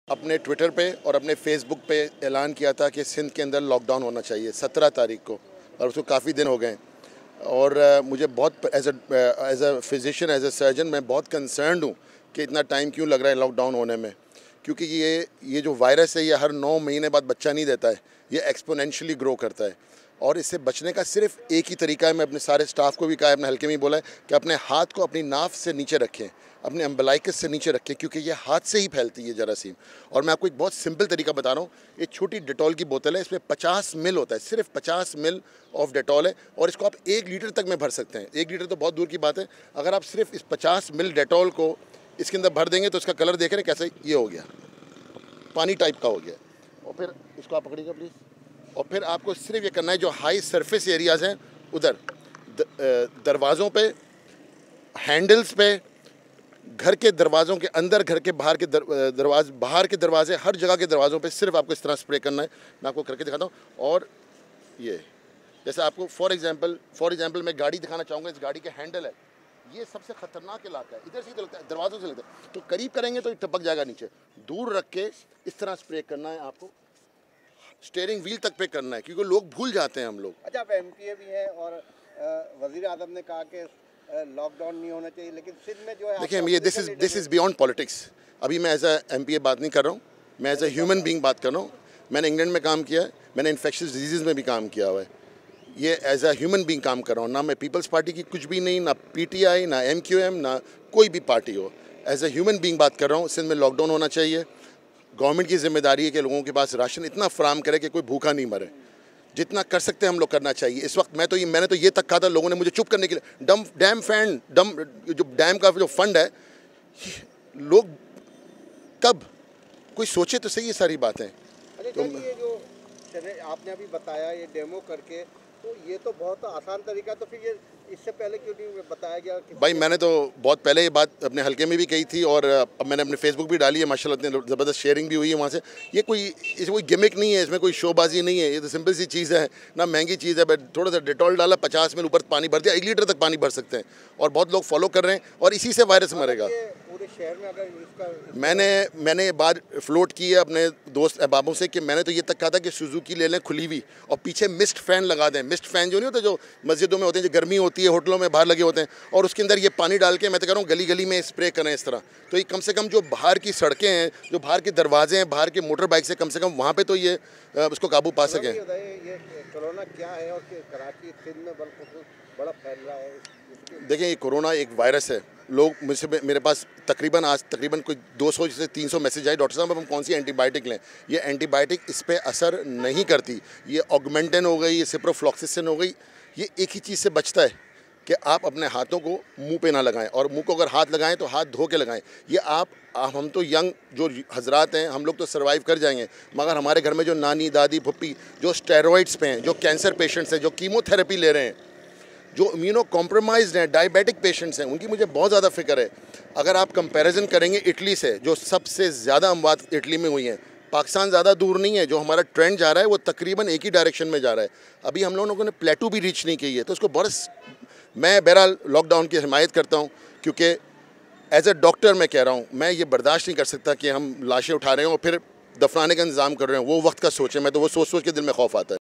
अपने ट्विटर पे और अपने फेसबुक पे ऐलान किया था कि सिंध के अंदर लॉकडाउन होना चाहिए 17 तारीख को, और उसको काफ़ी दिन हो गए। और मुझे बहुत as a physician, as a surgeon, मैं बहुत कंसर्न्ड हूँ कि इतना टाइम क्यों लग रहा है लॉकडाउन होने में, क्योंकि ये जो वायरस है ये हर 9 महीने बाद बच्चा नहीं देता है, ये एक्सपोनेंशियली ग्रो करता है। और इससे बचने का सिर्फ एक ही तरीका है, मैं अपने सारे स्टाफ को भी कहा है, अपने हल्के में ही बोला है कि अपने हाथ को अपनी नाफ से नीचे रखें, अपने अम्बलाइकस से नीचे रखें, क्योंकि ये हाथ से ही फैलती है जरासीम। और मैं आपको एक बहुत सिंपल तरीका बता रहा हूँ। ये छोटी डेटॉल की बोतल है, इसमें 50 मिल होता है, सिर्फ 50 मिल ऑफ डेटॉल है, और इसको आप 1 लीटर तक में भर सकते हैं। 1 लीटर तो बहुत दूर की बात है। अगर आप सिर्फ इस 50 मिल डेटॉल को इसके अंदर भर देंगे तो इसका कलर देख रहे हैं कैसे ये हो गया, पानी टाइप का हो गया। और फिर इसको आप पकड़िएगा प्लीज़। और फिर आपको सिर्फ ये करना है, जो हाई सरफेस एरियाज़ हैं उधर दरवाज़ों पे, हैंडल्स पे, घर के दरवाज़ों के अंदर, घर के बाहर के दरवाजे, बाहर के दरवाजे, हर जगह के दरवाज़ों पे सिर्फ आपको इस तरह स्प्रे करना है। मैं आपको करके दिखाता हूँ। और ये जैसे आपको फॉर एग्जांपल मैं गाड़ी दिखाना चाहूँगा। इस गाड़ी के हैंडल है, ये सबसे ख़तरनाक इलाका है, इधर से तो लगता है, दरवाज़ों से लगता है, तो करीब करेंगे तो टपक जाएगा नीचे। दूर रख के इस तरह स्प्रे करना है आपको, स्टीयरिंग व्हील तक पे करना है, क्योंकि लोग भूल जाते हैं हम लोग। अच्छा, आप एमपीए भी हैं और वज़ीर आज़म ने कहा कि लॉकडाउन नहीं होना चाहिए, लेकिन सिंध में जो है, देखिए, ये दिस इज़ बियॉन्ड पॉलिटिक्स। अभी मैं एज अ एमपीए बात नहीं कर रहा हूँ, मैं एज अ ह्यूमन बीइंग बात कर रहा हूँ। मैंने इंग्लैंड में काम किया है, मैंने इन्फेक्शियस डिजीज़ में भी काम किया हुआ है। ये एज अ ह्यूमन बीइंग काम कर रहा हूँ, ना मैं पीपल्स पार्टी की कुछ भी नहीं, ना पीटीआई, ना एमक्यूएम, ना कोई भी पार्टी हो। एज अ ह्यूमन बीइंग बात कर रहा हूँ। सिंध में लॉकडाउन होना चाहिए। गवर्नमेंट की जिम्मेदारी है कि लोगों के पास राशन इतना फराम करे कि कोई भूखा नहीं मरे। जितना कर सकते हैं हम लोग करना चाहिए। इस वक्त मैंने तो ये तक कहा था, लोगों ने मुझे चुप करने के लिए। जो डैम का जो फंड है, लोग कब कोई सोचे तो सही ये सारी बातें। तो ये जो आपने अभी बताया, ये डेमो करके, तो ये तो बहुत आसान तरीका, तो फिर ये इससे पहले क्यों नहीं बताया गया? भाई, मैंने तो बहुत पहले ये बात अपने हल्के में भी कही थी, और अब मैंने अपने फेसबुक भी डाली है, माशाल्लाह इतनी ज़बरदस्त शेयरिंग भी हुई है वहाँ से। ये कोई गिमिक नहीं है, इसमें कोई शोबाजी नहीं है, ये तो सिंपल सी चीज़ है ना, महंगी चीज़ है। बट थोड़ा सा डेटॉल डाला, 50 मिल ऊपर पानी भर दिया, 1 लीटर तक पानी भर सकते हैं, और बहुत लोग फॉलो कर रहे हैं, और इसी से वायरस मरेगा। पूरे शहर में अगर इसका मैंने ये बात फ्लोट की है अपने दोस्त अहबाबों से कि मैंने तो ये तक कहा था कि सुजुकी ले लें खुली हुई, और पीछे मिस्ट फ़ैन लगा दें। मिस्ट फ़ैन जो नहीं होता, जो मस्जिदों में होते हैं, जो गर्मी होती है, होटलों में बाहर लगे होते हैं, और उसके अंदर ये पानी डाल के, मैं तो कह रहा हूँ, गली गली में स्प्रे करें इस तरह। तो ये कम से कम जो बाहर की सड़कें हैं, जो बाहर के दरवाजे हैं, बाहर के मोटर बाइक से कम वहाँ पर तो ये उसको काबू पा सकें। ये कोरोना क्या है और कराची सिंध में बड़ा फैल रहा है? देखिए, ये कोरोना एक वायरस है। लोग मेरे पास आज तकरीबन कोई 200 से 300 मैसेज आए, डॉक्टर साहब अब हम कौन सी एंटीबायोटिक लें। ये एंटीबायोटिक इस पर असर नहीं करती। ये ऑगमेंटेन हो गई, ये सिप्रोफ्लॉक्सिसिन हो गई, ये एक ही चीज़ से बचता है कि आप अपने हाथों को मुंह पे ना लगाएं, और मुंह को अगर हाथ लगाएं तो हाथ धो के लगाएं। ये हम तो यंग जो हजरात हैं, हम लोग तो सर्वाइव कर जाएंगे, मगर हमारे घर में जो नानी, दादी, फुप्पी जो स्टेरॉइड्स पे हैं, जो कैंसर पेशेंट्स हैं, जो कीमोथेरेपी ले रहे हैं, जो इम्यूनो कॉम्प्रोमाइज्ड हैं, डायबिटिक पेशेंट्स हैं, उनकी मुझे बहुत ज़्यादा फिक्र है। अगर आप कंपैरिजन करेंगे इटली से, जो सबसे ज़्यादा अमवात इटली में हुई हैं, पाकिस्तान ज़्यादा दूर नहीं है। जो हमारा ट्रेंड जा रहा है वो तकरीबन एक ही डायरेक्शन में जा रहा है। अभी हम लोगों ने प्लेटू भी रीच नहीं की है, तो उसको मैं बहरहाल लॉकडाउन की हिमायत करता हूँ, क्योंकि एज ए डॉक्टर मैं कह रहा हूँ, मैं ये बर्दाश्त नहीं कर सकता कि हम लाशें उठा रहे हैं और फिर दफनाने का इंतज़ाम कर रहे हैं। वो वक्त का सोचें, मैं तो वो सोच के दिल में खौफ आता है।